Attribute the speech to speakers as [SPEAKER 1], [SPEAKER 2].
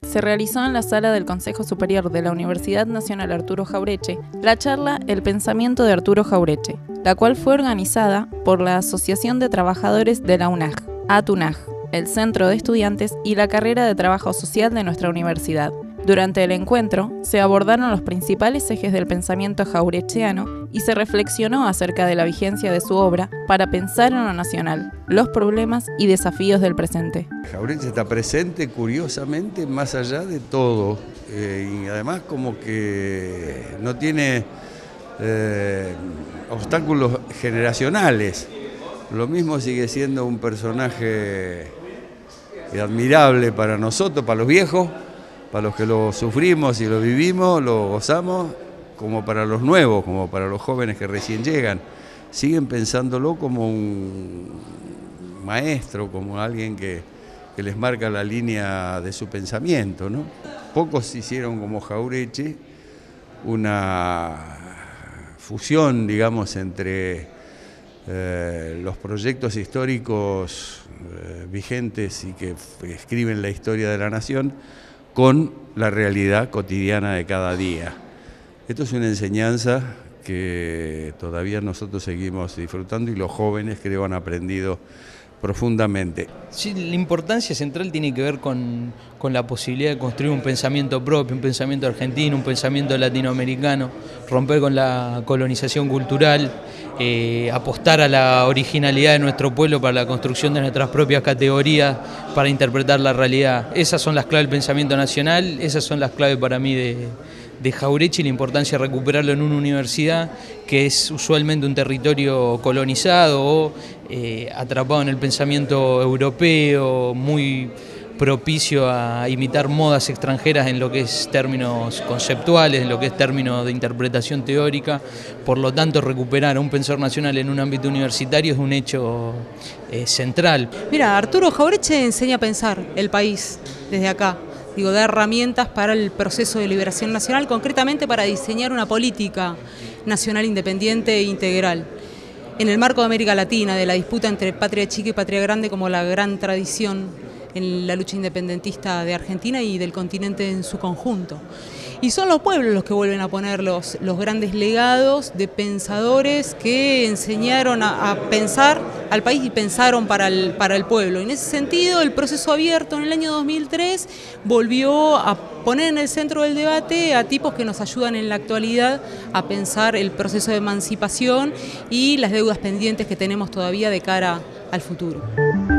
[SPEAKER 1] se realizó en la sala del Consejo Superior de la Universidad Nacional Arturo Jauretche la charla El pensamiento de Arturo Jauretche, la cual fue organizada por la Asociación de Trabajadores de la UNAG, ATUNAG, el Centro de Estudiantes y la Carrera de Trabajo Social de nuestra universidad. Durante el encuentro se abordaron los principales ejes del pensamiento jauretchiano y se reflexionó acerca de la vigencia de su obra para pensar en lo nacional, los problemas y desafíos del presente.
[SPEAKER 2] Jauretche está presente curiosamente más allá de todo y además como que no tiene obstáculos generacionales. Lo mismo sigue siendo un personaje admirable para nosotros, para los viejos, para los que lo sufrimos y lo vivimos, lo gozamos, como para los nuevos, como para los jóvenes que recién llegan. Siguen pensándolo como un maestro, como alguien que les marca la línea de su pensamiento, ¿no? Pocos hicieron como Jauretche una fusión, digamos, entre los proyectos históricos vigentes y que escriben la historia de la nación con la realidad cotidiana de cada día. Esto es una enseñanza que todavía nosotros seguimos disfrutando y los jóvenes creo han aprendido profundamente.
[SPEAKER 3] Sí, la importancia central tiene que ver con la posibilidad de construir un pensamiento propio, un pensamiento argentino, un pensamiento latinoamericano, romper con la colonización cultural, apostar a la originalidad de nuestro pueblo para la construcción de nuestras propias categorías, para interpretar la realidad. Esas son las claves del pensamiento nacional, esas son las claves para mí de Jauretche y la importancia de recuperarlo en una universidad que es usualmente un territorio colonizado o atrapado en el pensamiento europeo, muy propicio a imitar modas extranjeras en lo que es términos conceptuales, en lo que es términos de interpretación teórica. Por lo tanto, recuperar a un pensador nacional en un ámbito universitario es un hecho central.
[SPEAKER 4] Mira, Arturo Jauretche enseña a pensar el país desde acá. Da herramientas para el proceso de liberación nacional, concretamente para diseñar una política nacional independiente e integral. En el marco de América Latina, de la disputa entre patria chica y patria grande como la gran tradición en la lucha independentista de Argentina y del continente en su conjunto. Y son los pueblos los que vuelven a poner los grandes legados de pensadores que enseñaron a pensar al país y pensaron para el pueblo. En ese sentido, el proceso abierto en el año 2003 volvió a poner en el centro del debate a tipos que nos ayudan en la actualidad a pensar el proceso de emancipación y las deudas pendientes que tenemos todavía de cara al futuro.